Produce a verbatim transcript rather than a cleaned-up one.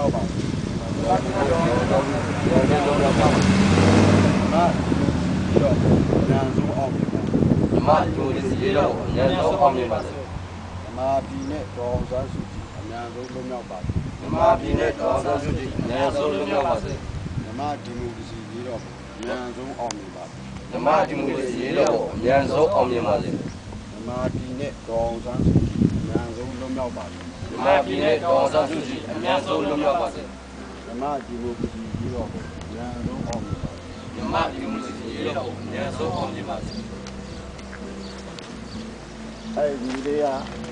ရောက်ပါဘူး။ဒါကြောင့်တော့ရောင်းလုံးရောက်ပါဘူး။ဟာပြီးတော့ဉာဏ်ဆုံးအောင်မြင်ပါဓမ္မဒီမိုကရေစီရေးတော့ဉာဏ်ဆုံးအောင်မြင်ပါစေ။ဓမ္မပြည်နဲ့တော်အောင်ဆန်းစုကြည်အများဆုံးလွတ်မြောက်ပါစေ။ဓမ္မပြည်နဲ့တော်အောင်ဆန်းစုကြည်အများဆုံးလွတ်မြောက်ပါစေ။ဓမ္မဒီမိုကရေစီရေးတော့ဉာဏ်ဆုံးအောင်မြင်ပါစေ။ဓမ္မဒီမိုကရေစီရေးတော့ဉာဏ်ဆုံးအောင်မြင်ပါစေ။ဓမ္မပြည်နဲ့တော်အောင်ဆန်းစုကြည်အများဆုံးလွတ်မြောက်ပါစေ။ဓမ္မပြည်နဲ့တော်အောင်ဆန်းစုကြည်အများဆုံးလွတ်မြောက်ပါစေ။ဓမ္မဒီမိုကရေစီရေးတော့ဉာဏ်ဆုံးအောင်မြင်ပါစေ။ဓမ္မဒီမိုကရေစီရေးတော့ဉာဏ်ဆုံးအောင်မြင်ပါစေ။အဲဒီလေးက